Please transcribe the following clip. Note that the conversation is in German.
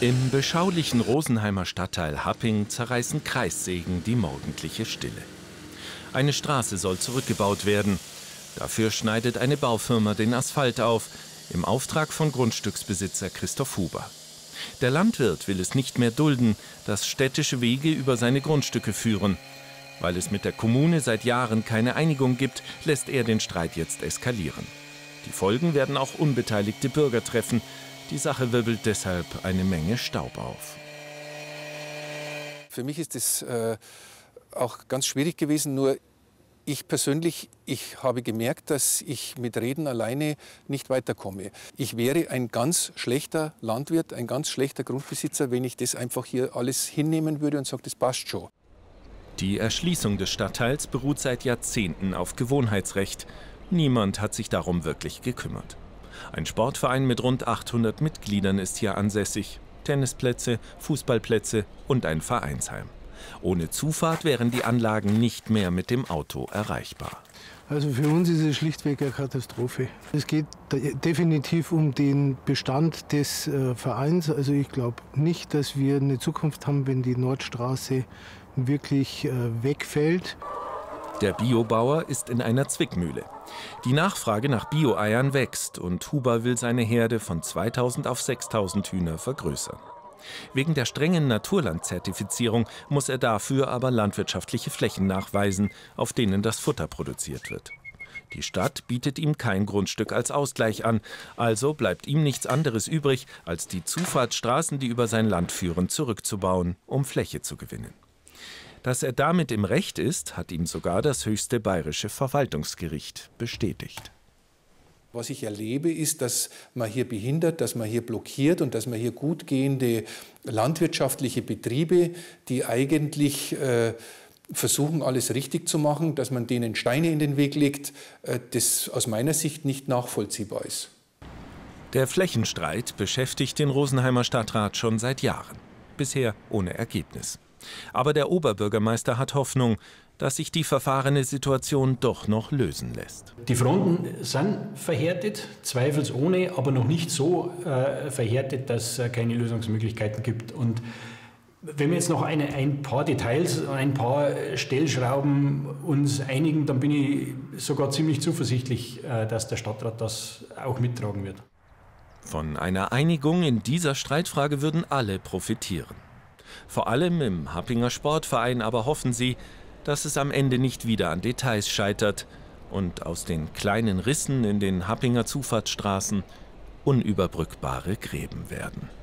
Im beschaulichen Rosenheimer Stadtteil Happing zerreißen Kreissägen die morgendliche Stille. Eine Straße soll zurückgebaut werden. Dafür schneidet eine Baufirma den Asphalt auf, im Auftrag von Grundstücksbesitzer Christoph Huber. Der Landwirt will es nicht mehr dulden, dass städtische Wege über seine Grundstücke führen. Weil es mit der Kommune seit Jahren keine Einigung gibt, lässt er den Streit jetzt eskalieren. Die Folgen werden auch unbeteiligte Bürger treffen. Die Sache wirbelt deshalb eine Menge Staub auf. Für mich ist es auch ganz schwierig gewesen, nur ich persönlich, ich habe gemerkt, dass ich mit Reden alleine nicht weiterkomme. Ich wäre ein ganz schlechter Landwirt, ein ganz schlechter Grundbesitzer, wenn ich das einfach hier alles hinnehmen würde und sage, das passt schon. Die Erschließung des Stadtteils beruht seit Jahrzehnten auf Gewohnheitsrecht. Niemand hat sich darum wirklich gekümmert. Ein Sportverein mit rund 800 Mitgliedern ist hier ansässig. Tennisplätze, Fußballplätze und ein Vereinsheim. Ohne Zufahrt wären die Anlagen nicht mehr mit dem Auto erreichbar. Also für uns ist es schlichtweg eine Katastrophe. Es geht definitiv um den Bestand des Vereins. Also ich glaube nicht, dass wir eine Zukunft haben, wenn die Nordstraße wirklich wegfällt. Der Biobauer ist in einer Zwickmühle. Die Nachfrage nach Bio-Eiern wächst und Huber will seine Herde von 2000 auf 6000 Hühner vergrößern. Wegen der strengen Naturlandzertifizierung muss er dafür aber landwirtschaftliche Flächen nachweisen, auf denen das Futter produziert wird. Die Stadt bietet ihm kein Grundstück als Ausgleich an, also bleibt ihm nichts anderes übrig, als die Zufahrtsstraßen, die über sein Land führen, zurückzubauen, um Fläche zu gewinnen. Dass er damit im Recht ist, hat ihm sogar das höchste bayerische Verwaltungsgericht bestätigt. Was ich erlebe, ist, dass man hier behindert, dass man hier blockiert und dass man hier gut gehende landwirtschaftliche Betriebe, die eigentlich versuchen, alles richtig zu machen, dass man denen Steine in den Weg legt, das aus meiner Sicht nicht nachvollziehbar ist. Der Flächenstreit beschäftigt den Rosenheimer Stadtrat schon seit Jahren. Bisher ohne Ergebnis. Aber der Oberbürgermeister hat Hoffnung, dass sich die verfahrene Situation doch noch lösen lässt. Die Fronten sind verhärtet, zweifelsohne, aber noch nicht so verhärtet, dass es keine Lösungsmöglichkeiten gibt. Und wenn wir jetzt noch ein paar Details, ein paar Stellschrauben uns einigen, dann bin ich sogar ziemlich zuversichtlich, dass der Stadtrat das auch mittragen wird. Von einer Einigung in dieser Streitfrage würden alle profitieren. Vor allem im Happinger Sportverein aber hoffen sie, dass es am Ende nicht wieder an Details scheitert und aus den kleinen Rissen in den Happinger Zufahrtsstraßen unüberbrückbare Gräben werden.